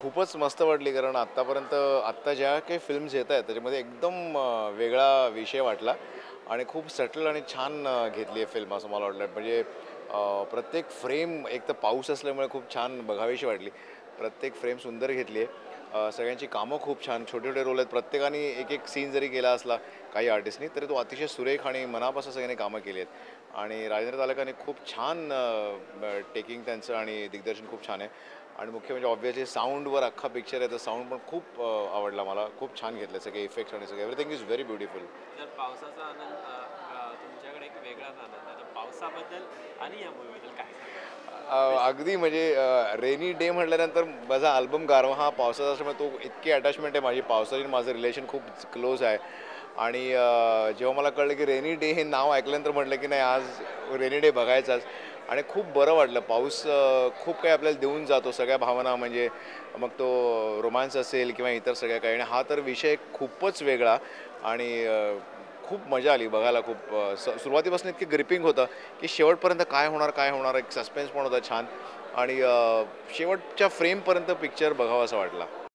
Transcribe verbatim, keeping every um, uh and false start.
खूपच मस्त वाटली कारण आत्तापर्यंत आत्ता ज्या काही फिल्म्स येत आहेत त्याच्यामध्ये एकदम अ, वेगळा विषय वाटला आणि खूप सटल आणि छान अ, घेतली आहे फिल्म असं मला वाटलं. म्हणजे अ, प्रत्येक फ्रेम एक तर पाऊस असल्यामुळे खूप छान बघावीशी वाटली. प्रत्येक फ्रेम सुंदर घेतली आहे. अ, सगळ्यांची कामं खूप छान, छोटे-छोटे रोल आहेत. प्रत्येकाने एक-एक सीन जरी केला असला काही आर्टिस्टनी, तरी तो अतिशय सुरेख आणि मनापासून सगळ्यांनी कामं केली आहेत. आणि राजेंद्र तालकाने खूप छान टेकिंग त्यांचं आणि दिग्दर्शन खूप छान आहे. आणि मुख्य म्हणजे ऑब्व्हियसली साऊंडवर अख्खा पिक्चर आहे, तर साऊंड पण खूप अ, आवडला मला. खूप छान घेतलं सगळे इफेक्ट्स आणि सगळं एव्हरीथिंग इज व्हेरी ब्युटिफुल. तर पावसाचा आनंद अ, अ, तुमच्याकडे एक वेगळाच आनंद आहे. तर पावसाबद्दल आणि या मूव्हीबद्दल काय सांगाल? अ, अगदी म्हणजे रेनी डे म्हटल्यानंतर माझा अल्बम गारवा हा पावसाचा असल्यामुळे तो इतकी अटॅचमेंट आहे माझी पावसाची आणि माझं रिलेशन खूप क्लोज आहे. आणि अ, जेव्हा मला कळलं की रेनी डे हे नाव ऐकल्यानंतर म्हटलं की नाही आज रेनी डे बघायचाच आणि खूप बरं वाटलं. पाऊस अ, खूप काही आपल्याला देऊन जातो सगळ्या भावना म्हणजे मग तो रोमान्स असेल किंवा इतर सगळ्या काही आणि हा तर विषय खूपच वेगळा आणि अ, खूप मजा आली बघायला खूप अ, स सुरुवातीपासून इतकी ग्रिपिंग होतं की शेवटपर्यंत काय होणार, काय होणार एक सस्पेन्स पण होता छान आणि अ, शेवटच्या फ्रेमपर्यंत पिक्चर बघावासा वाटला.